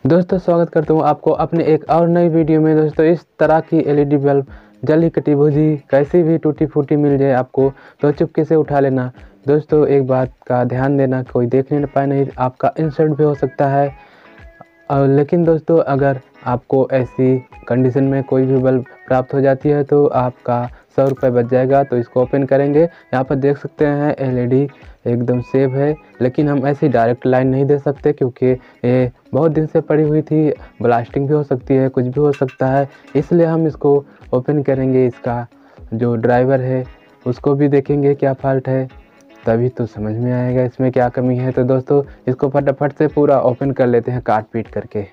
दोस्तों स्वागत करता हूँ आपको अपने एक और नई वीडियो में। दोस्तों इस तरह की एलईडी बल्ब जली कटी भुजी कैसी भी टूटी फूटी मिल जाए आपको तो चुपके से उठा लेना। दोस्तों एक बात का ध्यान देना, कोई देखने न पाए, नहीं आपका इंसल्ट भी हो सकता है। लेकिन दोस्तों अगर आपको ऐसी कंडीशन में कोई भी बल्ब प्राप्त हो जाती है तो आपका 100 रुपये बच जाएगा। तो इसको ओपन करेंगे, यहाँ पर देख सकते हैं एलईडी एकदम सेफ है, लेकिन हम ऐसी डायरेक्ट लाइन नहीं दे सकते क्योंकि ये बहुत दिन से पड़ी हुई थी, ब्लास्टिंग भी हो सकती है, कुछ भी हो सकता है। इसलिए हम इसको ओपन करेंगे, इसका जो ड्राइवर है उसको भी देखेंगे क्या फॉल्ट है, तभी तो समझ में आएगा इसमें क्या कमी है। तो दोस्तों इसको फटाफट से पूरा ओपन कर लेते हैं काट पीट करके।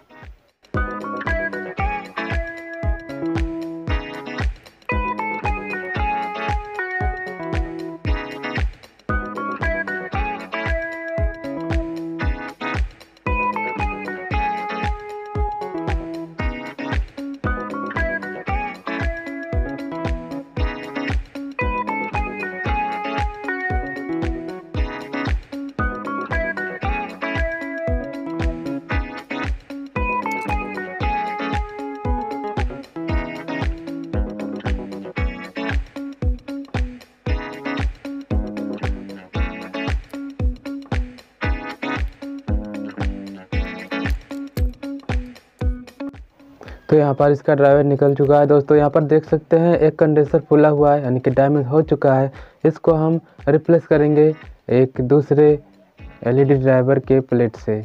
तो यहाँ पर इसका ड्राइवर निकल चुका है। दोस्तों यहाँ पर देख सकते हैं एक कंडेंसर फूला हुआ है, यानी कि डैमेज हो चुका है। इसको हम रिप्लेस करेंगे एक दूसरे एलईडी ड्राइवर के प्लेट से।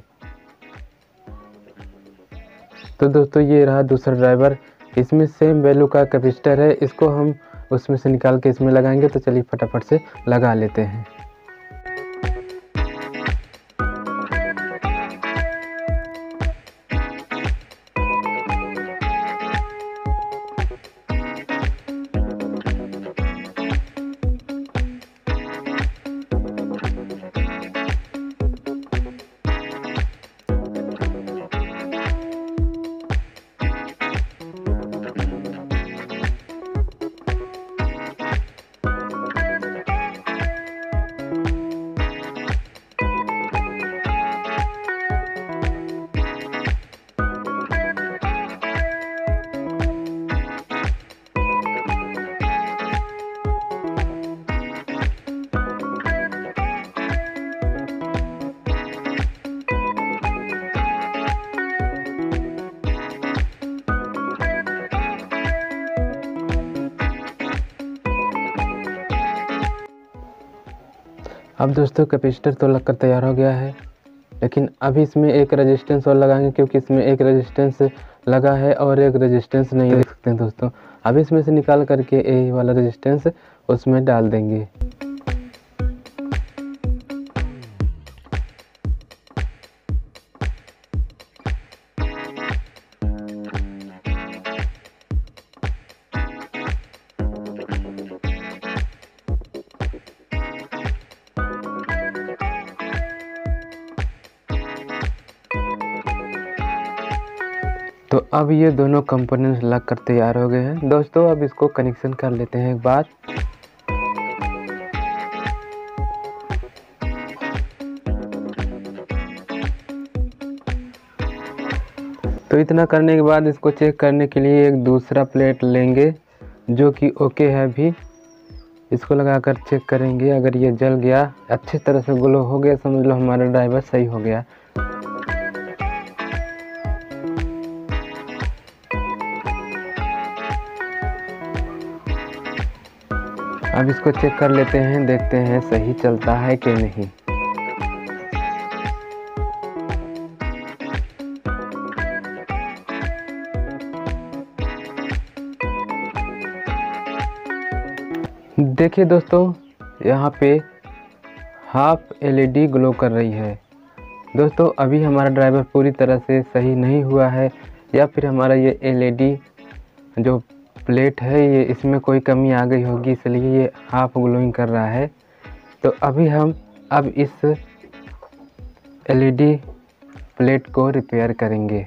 तो दोस्तों ये रहा दूसरा ड्राइवर, इसमें सेम वैल्यू का कैपेसिटर है, इसको हम उसमें से निकाल के इसमें लगाएंगे। तो चलिए फटाफट से लगा लेते हैं। अब दोस्तों कैपेसिटर तो लगकर तैयार हो गया है, लेकिन अभी इसमें एक रेजिस्टेंस और लगाएंगे क्योंकि इसमें एक रेजिस्टेंस लगा है और एक रेजिस्टेंस नहीं देख सकते हैं दोस्तों। अब इसमें से निकाल करके ये वाला रेजिस्टेंस उसमें डाल देंगे। तो अब ये दोनों कंपोनेंट्स लग कर तैयार हो गए हैं। दोस्तों अब इसको कनेक्शन कर लेते हैं एक बार। तो इतना करने के बाद इसको चेक करने के लिए एक दूसरा प्लेट लेंगे जो कि ओके है अभी। इसको लगाकर चेक करेंगे, अगर ये जल गया, अच्छी तरह से ग्लो हो गया, समझ लो हमारा ड्राइवर सही हो गया। अब इसको चेक कर लेते हैं, देखते हैं सही चलता है कि नहीं। देखिए दोस्तों यहाँ पे हाफ एलईडी ग्लो कर रही है। दोस्तों अभी हमारा ड्राइवर पूरी तरह से सही नहीं हुआ है, या फिर हमारा ये एलईडी जो प्लेट है ये इसमें कोई कमी आ गई होगी, इसलिए ये हाफ ग्लोइंग कर रहा है। तो अभी हम अब इस एलईडी प्लेट को रिपेयर करेंगे।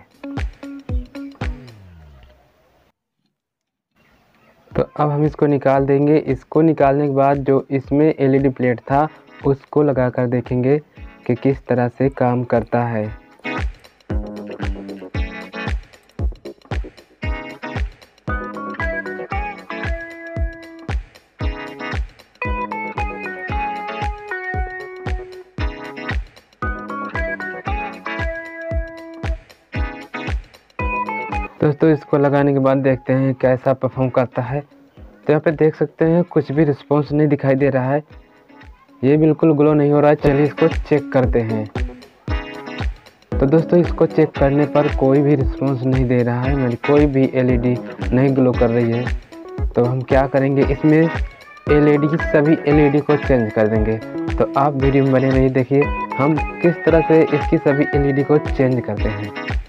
तो अब हम इसको निकाल देंगे। इसको निकालने के बाद जो इसमें एलईडी प्लेट था उसको लगाकर देखेंगे कि किस तरह से काम करता है। दोस्तों इसको लगाने के बाद देखते हैं कैसा परफॉर्म करता है। तो यहाँ पे देख सकते हैं कुछ भी रिस्पॉन्स नहीं दिखाई दे रहा है, ये बिल्कुल ग्लो नहीं हो रहा है। चलिए इसको चेक करते हैं। तो दोस्तों इसको चेक करने पर कोई भी रिस्पॉन्स नहीं दे रहा है, मेरी कोई भी एलईडी नहीं ग्लो कर रही है। तो हम क्या करेंगे, इसमें एलईडी सभी एलईडी को चेंज कर देंगे। तो आप वीडियो में बने रहिए, देखिए हम किस तरह से इसकी सभी एलईडी को चेंज करते हैं।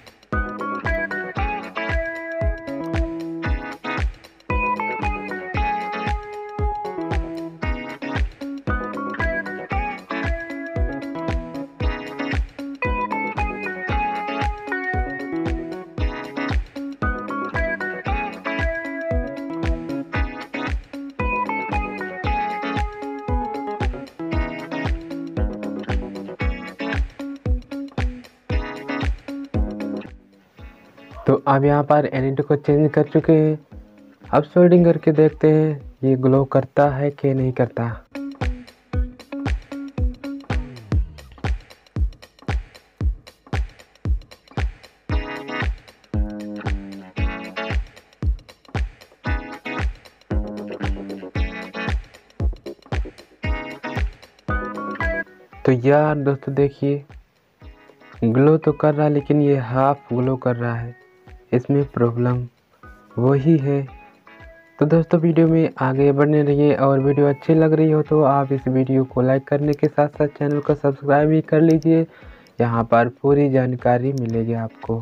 तो अब यहाँ पर एलईडी को चेंज कर चुके हैं। अब सोल्डिंग करके देखते हैं ये ग्लो करता है कि नहीं करता। तो यार दोस्तों देखिए ग्लो तो कर रहा है, लेकिन ये हाफ ग्लो कर रहा है, इसमें प्रॉब्लम वही है। तो दोस्तों वीडियो में आगे बढ़ने रहिए, और वीडियो अच्छी लग रही हो तो आप इस वीडियो को लाइक करने के साथ साथ चैनल को सब्सक्राइब भी कर लीजिए, यहाँ पर पूरी जानकारी मिलेगी आपको।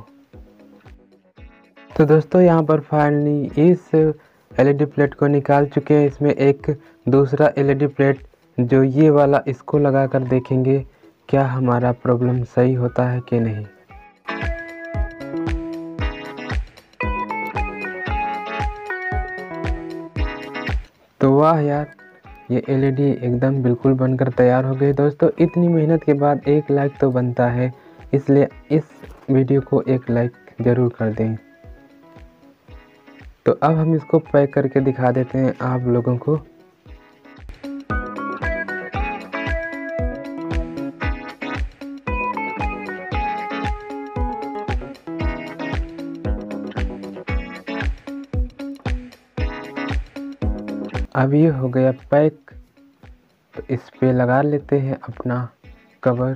तो दोस्तों यहाँ पर फाइनली इस एलईडी प्लेट को निकाल चुके हैं। इसमें एक दूसरा एलईडी प्लेट जो ये वाला, इसको लगा कर देखेंगे क्या हमारा प्रॉब्लम सही होता है कि नहीं। तो वाह यार, ये एलईडी एकदम बिल्कुल बनकर तैयार हो गई। दोस्तों इतनी मेहनत के बाद एक लाइक तो बनता है, इसलिए इस वीडियो को एक लाइक ज़रूर कर दें। तो अब हम इसको पैक करके दिखा देते हैं आप लोगों को। अब ये हो गया पैक, तो इस पे लगा लेते हैं अपना कवर।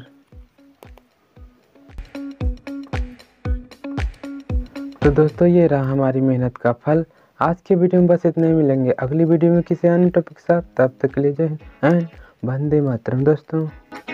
तो दोस्तों ये रहा हमारी मेहनत का फल। आज के वीडियो में बस इतने ही, मिलेंगे अगली वीडियो में किसी अन्य टॉपिक के साथ। तब तक के लिए जय हिंद एंड वंदे मातरम दोस्तों।